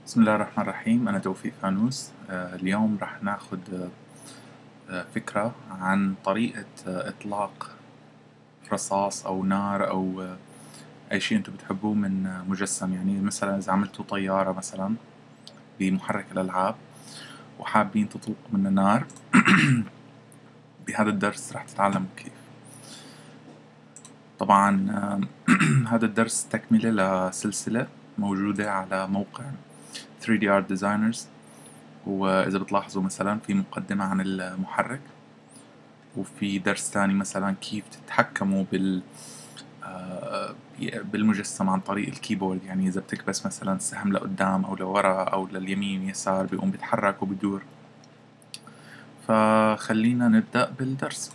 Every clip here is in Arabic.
بسم الله الرحمن الرحيم. أنا توفيق فانوس. اليوم راح ناخد فكرة عن طريقة إطلاق رصاص أو نار أو أي شيء أنتم بتحبوه من مجسم. يعني مثلا إذا عملتوا طيارة مثلا بمحرك الألعاب وحابين تطلقوا منها نار بهذا الدرس راح تتعلموا كيف. طبعا هذا الدرس تكملة لسلسلة موجودة على موقع 3D Art Designers. وإذا بتلاحظوا مثلا في مقدمة عن المحرك، وفي درس تاني مثلا كيف تتحكموا بالمجسم عن طريق الكيبورد. يعني إذا بتكبس مثلا السهم لقدام أو لورا أو لليمين يسار بيقوم بيتحرك وبدور. فخلينا نبدأ بالدرس.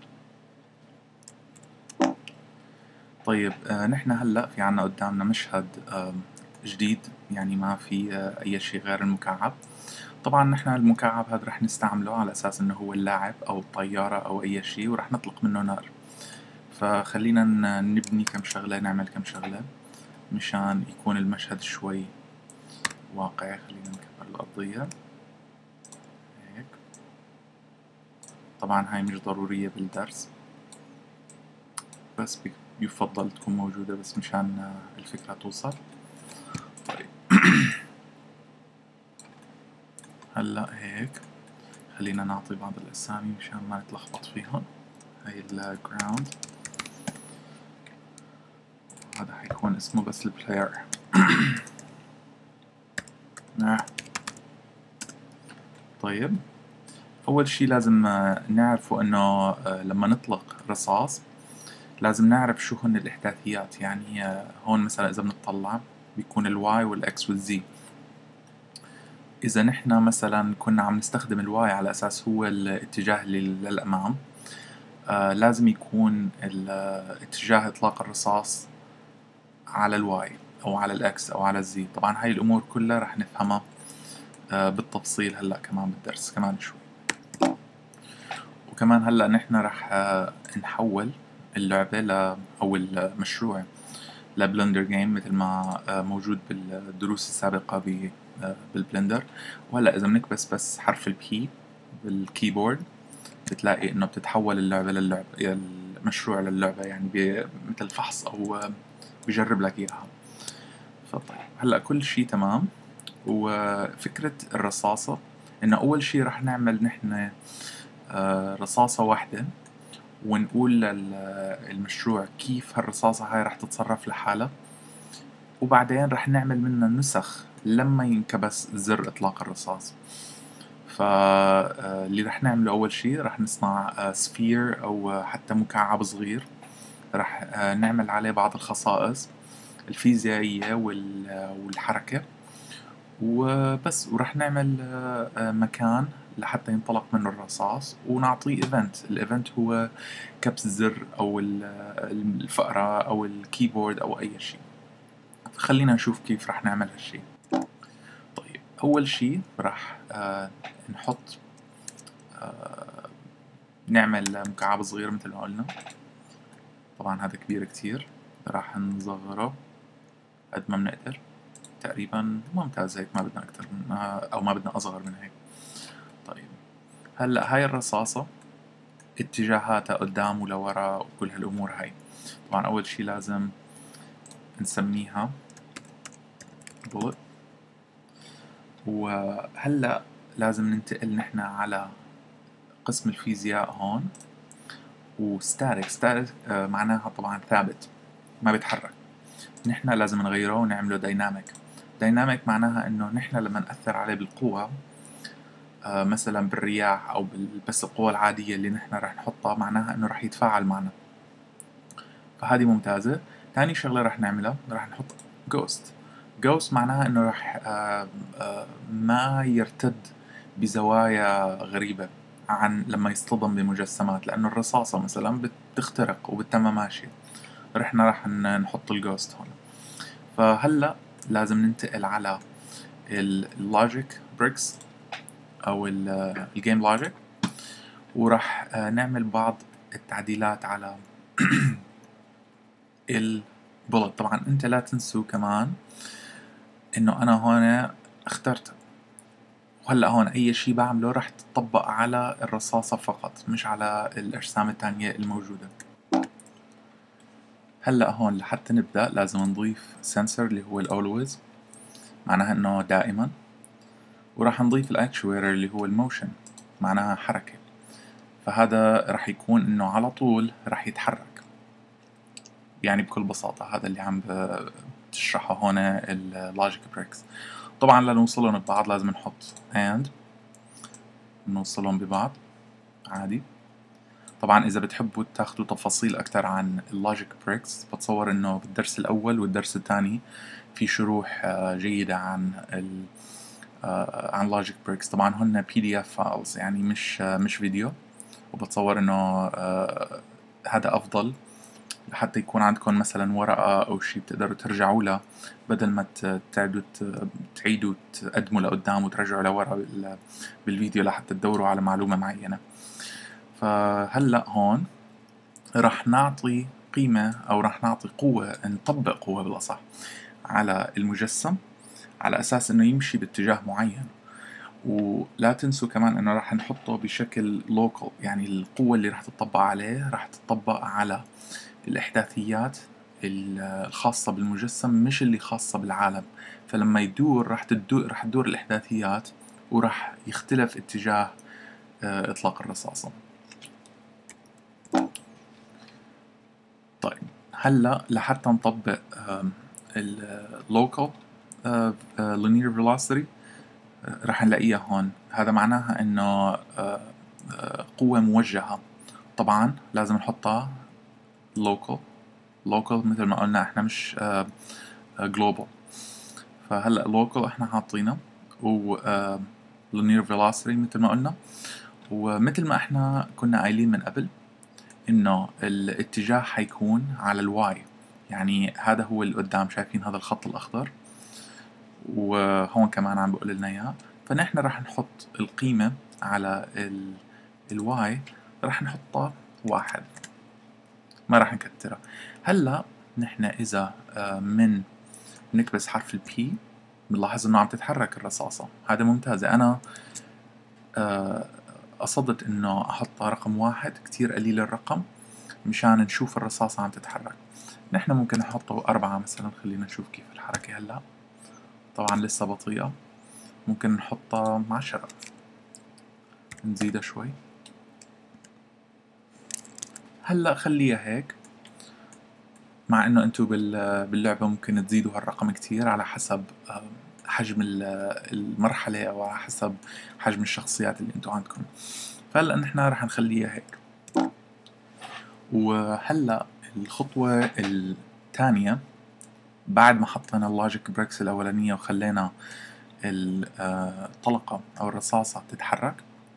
طيب، نحن هلأ في عنا قدامنا مشهد جديد، يعني ما في أي شيء غير المكعب. طبعا نحن المكعب هذا رح نستعمله على أساس إنه هو اللاعب أو الطيارة أو أي شيء، ورح نطلق منه نار. فخلينا نبني كم شغلة، نعمل كم شغلة مشان يكون المشهد شوي واقعي. خلينا نكبر الأرضية هيك. طبعا هاي مش ضرورية بالدرس، بس يفضل تكون موجودة بس مشان الفكرة توصل. طيب هلأ هيك خلينا نعطي بعض الأسامي مشان ما نتلخبط فيها. هاي الجراوند، هذا حيكون اسمه بس البلاير. طيب، أول شي لازم نعرفه إنه لما نطلق رصاص لازم نعرف شو هن الإحداثيات. يعني هون مثلا إذا بنطلع بيكون الواي والإكس والزي. إذا نحنا مثلا كنا عم نستخدم الواي على أساس هو الاتجاه للأمام، لازم يكون اتجاه إطلاق الرصاص على الواي أو على الإكس أو على الزي. طبعا هاي الأمور كلها رح نفهمها بالتفصيل هلأ كمان بالدرس كمان شوي. وكمان هلأ نحن رح نحول اللعبة أو المشروع لبلندر جيم مثل ما موجود بالدروس السابقة بالبلندر. وهلأ إذا بنكبس بس حرف البي بالكيبورد بتلاقي إنه بتتحول اللعبة للعبة، المشروع للعبة. يعني مثل فحص أو بيجرب لك إياها. فطيب هلأ كل شي تمام. وفكرة الرصاصة إنه أول شي رح نعمل نحن رصاصة واحدة، ونقول للمشروع كيف هالرصاصة هاي رح تتصرف لحالها. وبعدين رح نعمل منها نسخ لما ينكبس زر إطلاق الرصاص. فاللي رح نعمله أول شي رح نصنع سفير أو حتى مكعب صغير. رح نعمل عليه بعض الخصائص الفيزيائية والحركة وبس. ورح نعمل مكان لحتى ينطلق منه الرصاص ونعطيه ايفنت. الايفنت هو كبس الزر او الفأرة او الكيبورد او اي شيء. خلينا نشوف كيف رح نعمل هالشي. طيب اول شي رح نحط نعمل مكعب صغير مثل ما قلنا. طبعا هذا كبير كتير، راح نصغره قد ما بنقدر. تقريبا ممتاز هيك، ما بدنا اكتر من او ما بدنا اصغر من هيك. طيب هلا هاي الرصاصة اتجاهاتها قدام ولورا وكل هالامور هاي. طبعا اول شي لازم نسميها bullet. وهلا لازم ننتقل نحن على قسم الفيزياء هون. وستاتيك معناها طبعا ثابت ما بيتحرك. نحن لازم نغيره ونعمله دايناميك. دايناميك معناها انه نحن لما نأثر عليه بالقوة، مثلا بالرياح او بس القوة العادية اللي نحن رح نحطها، معناها انه رح يتفاعل معنا. فهذه ممتازة. تاني شغلة رح نعملها رح نحط جوست. جوست معناها انه رح ما يرتد بزوايا غريبة عن لما يصطدم بمجسمات، لانه الرصاصة مثلا بتخترق وبتتم ماشية. رح نحط الجوست هون. فهلأ لازم ننتقل على اللوجيك بريكس او الجيم لوجيك. وراح نعمل بعض التعديلات على البولت. طبعا انت لا تنسوا كمان انه انا هون اخترت. وهلا هون اي شيء بعمله راح تطبق على الرصاصة فقط، مش على الاجسام الثانية الموجودة. هلا هون لحتى نبدأ لازم نضيف سنسر اللي هو الاولويز، معناها انه دائما، وراح نضيف الاكشويتر اللي هو الموشن، معناها حركة. فهذا راح يكون انه على طول راح يتحرك. يعني بكل بساطة هذا اللي عم بتشرحه هون اللوجيك بريكس. طبعا لنوصلهم ببعض لازم نحط and نوصلهم ببعض عادي. طبعا إذا بتحبوا تاخدوا تفاصيل أكثر عن اللوجيك بريكس بتصور إنه بالدرس الأول والدرس الثاني في شروح جيدة عن عن لوجيك بريكس. طبعا هن PDF فايلز يعني مش فيديو، وبتصور إنه هذا أفضل لحتى يكون عندكم مثلا ورقة أو شيء بتقدروا ترجعوا له، بدل ما تعيدوا تقدموا لقدام وترجعوا لورا بالفيديو لحتى تدوروا على معلومة معينة. فهلأ هون راح نعطي قيمة أو راح نعطي قوة، نطبق قوة بالأصح على المجسم على أساس إنه يمشي باتجاه معين. ولا تنسوا كمان إنه راح نحطه بشكل local، يعني القوة اللي راح تطبق عليه راح تطبق على الإحداثيات الخاصة بالمجسم، مش اللي خاصة بالعالم. فلما يدور راح تدور الإحداثيات وراح يختلف اتجاه إطلاق الرصاصة. طيب هلا لحتى نطبق ال local linear velocity راح نلاقيها هون. هذا معناها إنه قوة موجهة. طبعا لازم نحطها local مثل ما قلنا احنا مش global. فهلا local احنا حاطينه، و linear velocity مثل ما قلنا. ومثل ما احنا كنا قايلين من قبل انه الاتجاه حيكون على الواي، يعني هذا هو اللي قدام، شايفين هذا الخط الاخضر، وهون كمان عم بقول لنا اياه. فنحن راح نحط القيمة على الواي، راح نحطها 1، ما راح نكترها. هلا نحن اذا من نكبس حرف البي بنلاحظ انه عم تتحرك الرصاصة. هذا ممتاز. انا قصدت انه احط رقم 1 كتير قليل الرقم مشان نشوف الرصاصة عم تتحرك. نحن ممكن نحطه 4 مثلا. خلينا نشوف كيف الحركة هلا. طبعا لسه بطيئة. ممكن نحطها 10، نزيدها شوي. هلا خليها هيك، مع انه انتو باللعبة ممكن تزيدوا هالرقم كتير على حسب حجم المرحلة او على حسب حجم الشخصيات اللي انتو عندكم. فهلا نحن رح نخليها هيك. وهلا الخطوة الثانية بعد ما حطينا اللوجيك بريكس الأولانية وخلينا الطلقة أو الرصاصة تتحرك،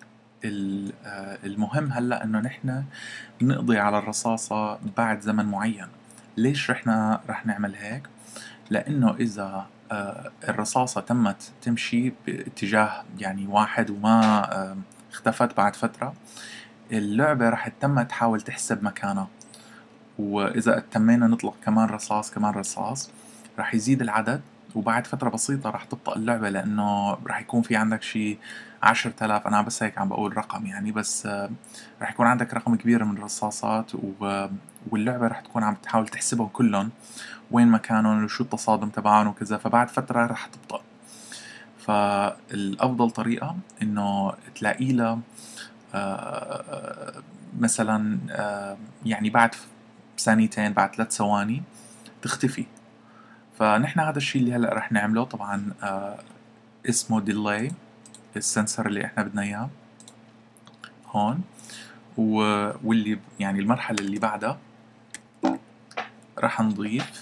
المهم هلا إنه نحن نقضي على الرصاصة بعد زمن معين. ليش رح نعمل هيك؟ لأنه إذا الرصاصة تمت تمشي باتجاه يعني واحد وما اختفت بعد فترة، اللعبة رح تتم تحاول تحسب مكانها. وإذا تمينا نطلق كمان رصاص رح يزيد العدد، وبعد فترة بسيطة رح تبطأ اللعبة، لأنه رح يكون في عندك شي 10,000. أنا بس هيك عم بقول رقم يعني، بس رح يكون عندك رقم كبير من الرصاصات، واللعبة رح تكون عم تحاول تحسبهم كلهم وين مكانهم وشو التصادم تبعهم وكذا. فبعد فترة رح تبطأ. فالأفضل طريقة إنه تلاقي له مثلا يعني بعد ثانيتين، بعد 3 ثواني تختفي. فنحن هذا الشيء اللي هلا رح نعمله. طبعا اسمه ديلاي، السنسر اللي احنا بدنا اياه هون. واللي يعني المرحلة اللي بعدها رح نضيف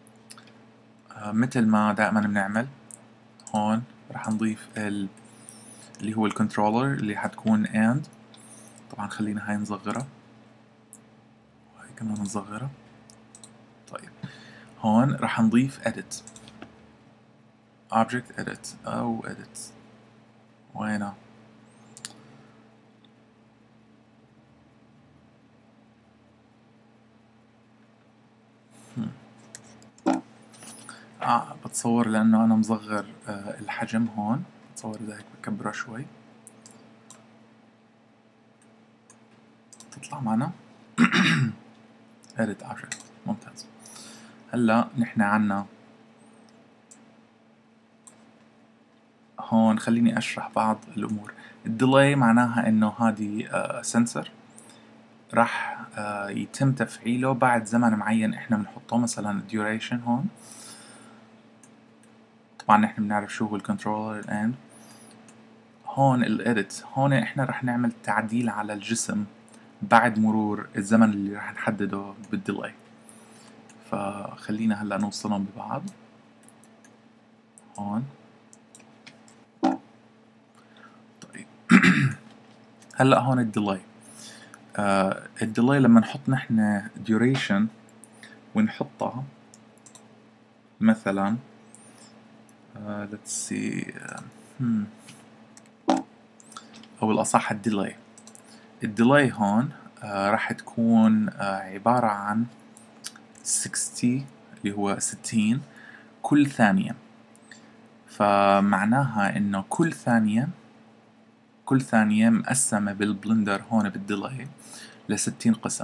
مثل ما دائما بنعمل هون. رح نضيف اللي هو الكنترولر اللي حتكون and. طبعا خلينا هاي نصغرها وهي كمان نصغرها. طيب هون رح نضيف edit object edit او edit. وينها؟ بتصور لأنه أنا مصغر الحجم هون. بتصور إذا هيك بكبره شوي تطلع معنا edit object. ممتاز. هلا نحن عنا هون، خليني أشرح بعض الأمور. الديلاي معناها إنه هذه سنسر راح يتم تفعيله بعد زمن معين إحنا بنحطه، مثلا duration هون. طبعا نحن بنعرف شو هو الكنترولر الآن. هون الإديت، هون إحنا راح نعمل تعديل على الجسم بعد مرور الزمن اللي راح نحدده بالديلاي. فخلينا هلا نوصلهم ببعض هون. طيب هلا هون الديلاي. الديلاي لما نحط نحن duration ونحطها مثلا let's see أو الأصح الديلاي. الديلاي هون راح تكون عبارة عن 60 اللي هو 60 كل ثانية. فمعناها إنه كل ثانية مقسمة بالبلندر هون بالديلاي ل60 قسم.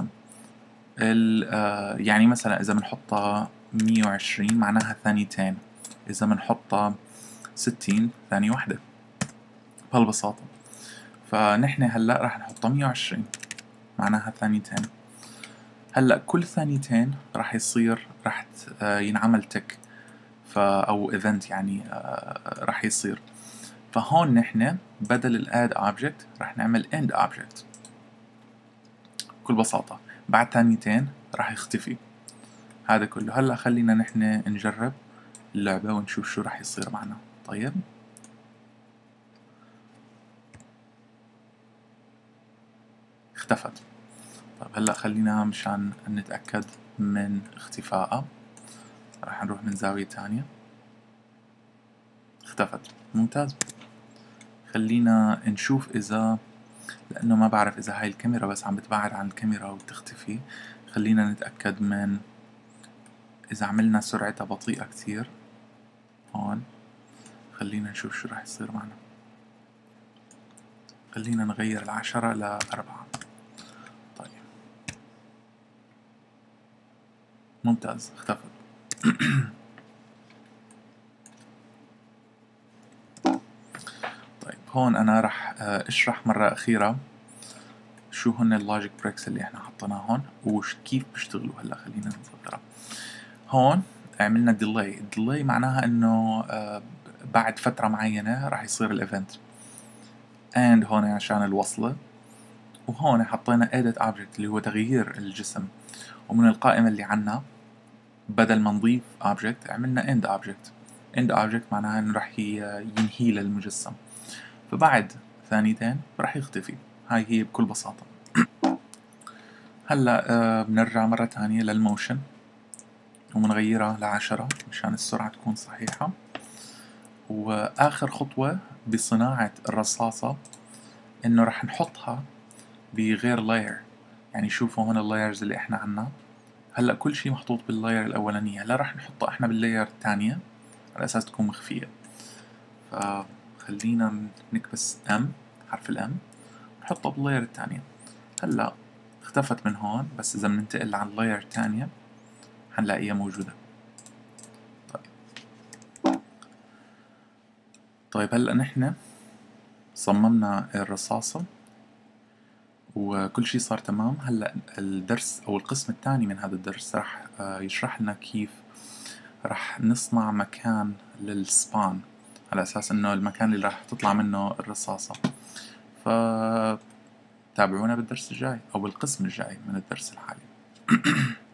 يعني مثلا إذا بنحطها 120 معناها ثانيتين، إذا بنحطها 60 ثانية واحدة، بهالبساطة. فنحن هلأ راح نحطها 120 معناها ثانيتين. هلأ كل ثانيتين راح ينعمل تك أو ايفنت، يعني راح يصير. فهون نحن بدل الاد اوبجكت راح نعمل end object بكل بساطة. بعد ثانيتين راح يختفي هذا كله. هلا خلينا نحن نجرب اللعبة ونشوف شو راح يصير معنا. طيب اختفت. طيب هلا خلينا مشان نتأكد من اختفائها راح نروح من زاوية تانية. اختفت. ممتاز. خلينا نشوف إذا، لأنه ما بعرف إذا هاي الكاميرا بس عم بتبعد عن الكاميرا وبتختفي. خلينا نتأكد من إذا عملنا سرعتها بطيئة كتير هون. خلينا نشوف شو راح يصير معنا. خلينا نغير 10 ل4. طيب ممتاز. اختفت. طيب هون أنا راح أشرح مرة أخيرة شو هن اللوجيك بريكس اللي احنا حطيناهم وكيف بيشتغلوا. هلا خلينا نصغرها. هون عملنا ديلاي. الديلاي معناها انه بعد فترة معينة راح يصير الايفنت. and هون عشان الوصلة. وهون حطينا edit object اللي هو تغيير الجسم. ومن القائمة اللي عنا بدل ما نضيف object عملنا end object. end object معناها انه راح ينهي للمجسم. فبعد ثانيتين راح يختفي. هاي هي بكل بساطة. هلا بنرجع مرة تانية للموشن ومنغيرها ل10 مشان السرعة تكون صحيحة. وآخر خطوة بصناعة الرصاصة إنه رح نحطها بغير لاير. يعني شوفوا هون اللايرز اللي إحنا عنا. هلأ كل شي محطوط باللاير الأولانية. هلا رح نحطها إحنا باللاير الثانية على أساس تكون مخفية. فخلينا نكبس M، حرف الM، نحطها باللاير الثانية. هلأ اختفت من هون، بس إذا بننتقل على اللاير الثانية حنلاقيها موجودة. طيب هلأ نحن صممنا الرصاصة وكل شي صار تمام. هلأ الدرس أو القسم الثاني من هذا الدرس راح يشرح لنا كيف راح نصنع مكان للسبان على أساس إنه المكان اللي راح تطلع منه الرصاصة. فتابعونا بالدرس الجاي أو بالقسم الجاي من الدرس الحالي.